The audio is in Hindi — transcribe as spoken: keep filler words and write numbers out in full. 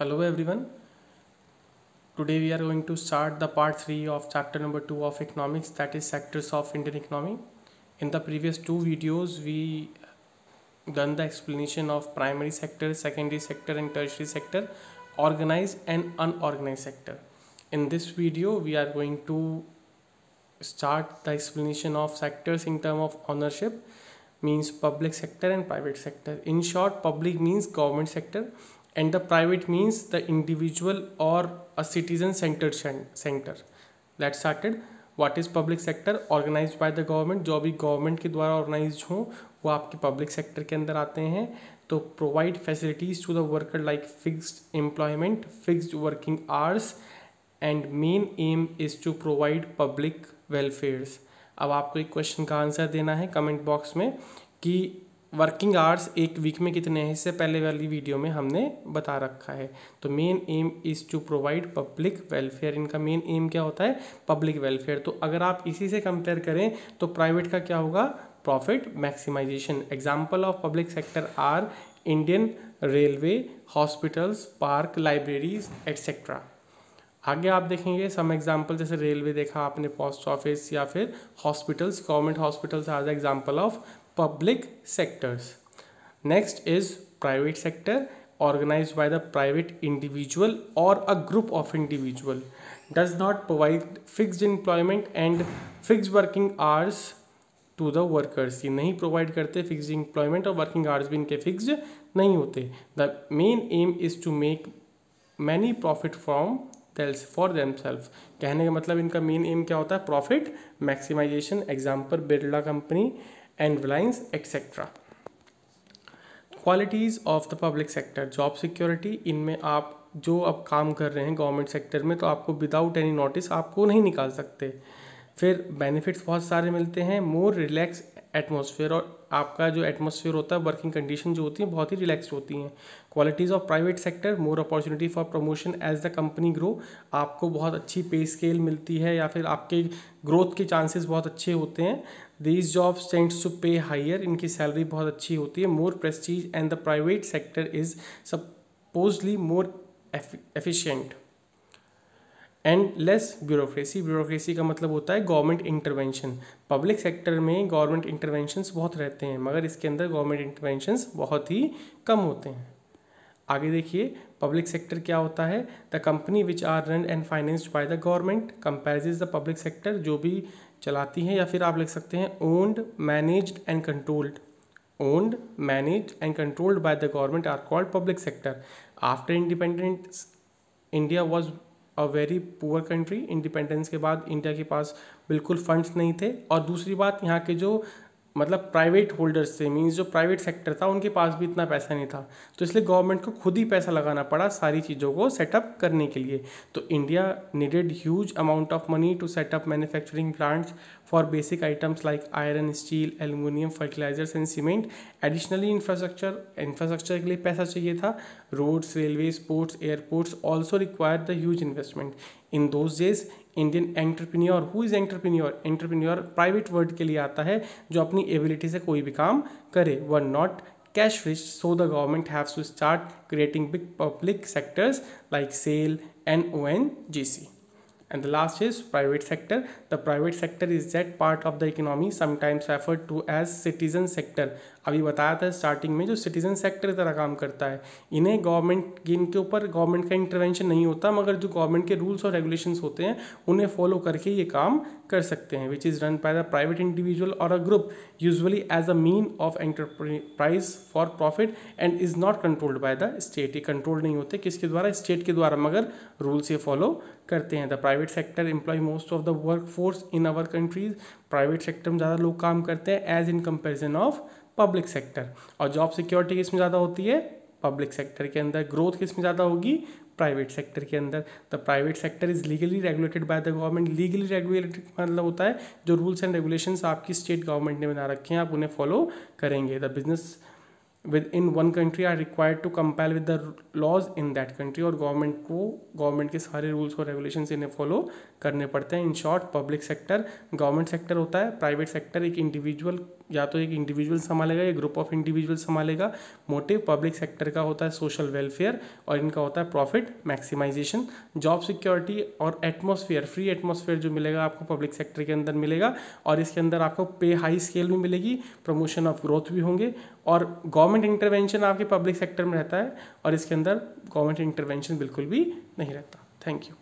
Hello everyone. Today we are going to start the part three of chapter number two of economics, that is sectors of Indian economy. In the previous two videos we done the explanation of primary sector, secondary sector and tertiary sector, organized and unorganized sector. In this video we are going to start the explanation of sectors in terms of ownership, means public sector and private sector. In short, public means government sector and the private means the individual or a citizen centered center. Let's started. What is public sector? Organized by the government. जो भी गवर्नमेंट के द्वारा ऑर्गेनाइज हो वो आपके पब्लिक सेक्टर के अंदर आते हैं. तो provide facilities to the worker like fixed employment, fixed working hours and main aim is to provide public welfares. अब आपको एक क्वेश्चन का आंसर देना है कमेंट बॉक्स में कि वर्किंग आवर्स एक वीक में कितने हैं. इससे पहले वाली वीडियो में हमने बता रखा है. तो main aim is to provide public welfare. इनका मेन एम क्या होता है? Public welfare. तो अगर आप इसी से कंपेयर करें तो प्राइवेट का क्या होगा? Profit maximization. Example of public sector are Indian railway, hospitals, park, libraries etcetera. आगे आप देखेंगे सम एग्जाम्पल, जैसे रेलवे देखा आपने, पोस्ट ऑफिस या फिर hospitals, government hospitals are the example of public sectors. Next is private sector, organized by the private individual or a group of individual, does not provide fixed employment and fixed working hours to the workers. ये नहीं प्रोवाइड करते fixed employment और working hours भी इनके fixed नहीं होते. The main aim is to make many profit from for themselves. कहने का मतलब इनका मेन एम क्या होता है? Profit maximization. Example Birla company and Reliance etcetera. Qualities of the public sector. Job security. इनमें आप जो अब काम कर रहे हैं गवर्नमेंट सेक्टर में तो आपको विदाउट एनी नोटिस आपको नहीं निकाल सकते. फिर बेनिफिट्स बहुत सारे मिलते हैं. मोर रिलैक्स एटमॉस्फेयर, और आपका जो एटमॉस्फेयर होता है, वर्किंग कंडीशन जो होती हैं बहुत ही रिलैक्स्ड होती हैं. Qualities of private sector. More opportunity for promotion as the company grow. आपको बहुत अच्छी पे स्केल मिलती है या फिर आपके ग्रोथ के चांसेस बहुत अच्छे होते हैं. These jobs tends to pay higher. इनकी सैलरी बहुत अच्छी होती है. More prestige and the private sector is supposedly more efficient and less bureaucracy. Bureaucracy का मतलब होता है गवर्नमेंट इंटरवेंशन. पब्लिक सेक्टर में गवर्नमेंट इंटरवेंशंस बहुत रहते हैं मगर इसके अंदर गवर्नमेंट इंटरवेंशंस बहुत ही कम होते हैं. आगे देखिए पब्लिक सेक्टर क्या होता है. The company which are run and financed by the government compares the public sector. जो भी चलाती हैं, या फिर आप लिख सकते हैं owned, managed and controlled. Owned, managed and controlled by the government are called public sector. After independence India was a very poor country. Independence के बाद इंडिया के पास बिल्कुल फंड्स नहीं थे. और दूसरी बात, यहाँ के जो मतलब प्राइवेट होल्डर्स थे, मीन्स जो प्राइवेट सेक्टर था उनके पास भी इतना पैसा नहीं था. तो इसलिए गवर्नमेंट को खुद ही पैसा लगाना पड़ा सारी चीज़ों को सेटअप करने के लिए. तो India needed huge amount of money to set up manufacturing plants for basic items like iron, steel, aluminium, fertilizers and cement. Additionally infrastructure infrastructure के लिए पैसा चाहिए था. Roads, railways, ports, airports also require the huge investment. In those days Indian entrepreneur, who is entrepreneur? Entrepreneur private word के लिए आता है जो अपनी एबिलिटी से कोई भी काम करे. Were not cash rich, so the government haves to start creating big public sectors like SAIL and O N G C. And the last is private sector. The private sector is that part of the economy sometimes referred to as citizen sector. अभी बताया था स्टार्टिंग में, जो सिटीजन सेक्टर की तरह काम करता है. इन्हें गवर्नमेंट, इनके ऊपर गवर्नमेंट का इंटरवेंशन नहीं होता मगर जो गवर्नमेंट के रूल्स और रेगुलेशंस होते हैं उन्हें फॉलो करके ये काम कर सकते हैं. Which is run by the private individual और a group, usually as a mean of enterprise for profit and is not controlled by the state. ये कंट्रोल नहीं होते किसके द्वारा? स्टेट के द्वारा, मगर रूल्स ये फॉलो करते हैं. The private sector employ most of the work force in our countries. Private sector में ज़्यादा लोग काम करते हैं as in comparison of public sector. और जॉब सिक्योरिटी किस में ज़्यादा होती है? पब्लिक सेक्टर के अंदर. ग्रोथ किस में ज़्यादा होगी? प्राइवेट सेक्टर के अंदर. The private sector is legally regulated by the government. Legally regulated मतलब होता है जो रूल्स एंड रेगुलेशंस आपकी स्टेट गवर्नमेंट ने बना रखे हैं आप उन्हें फॉलो करेंगे. The business within one country are required to compile with the laws in that country. और गवर्नमेंट को गवर्नमेंट के सारे रूल्स और रेगुलेशंस इन्हें फॉलो करने पड़ते हैं. In short, public sector government sector होता है, प्राइवेट सेक्टर एक इंडिविजुअल या तो एक इंडिविजुअल संभालेगा या ग्रुप ऑफ इंडिविजुअल संभालेगा। मोटिव पब्लिक सेक्टर का होता है सोशल वेलफेयर और इनका होता है प्रॉफिट मैक्सिमाइजेशन। जॉब सिक्योरिटी और एटमॉस्फेयर, फ्री एटमॉस्फेयर जो मिलेगा आपको पब्लिक सेक्टर के अंदर मिलेगा और इसके अंदर आपको पे हाई स्केल भी मिलेगी, प्रमोशन ऑफ ग्रोथ भी होंगे और गवर्नमेंट इंटरवेंशन आपके पब्लिक सेक्टर में रहता है और इसके अंदर गवर्नमेंट इंटरवेंशन बिल्कुल भी नहीं रहता। Thank you.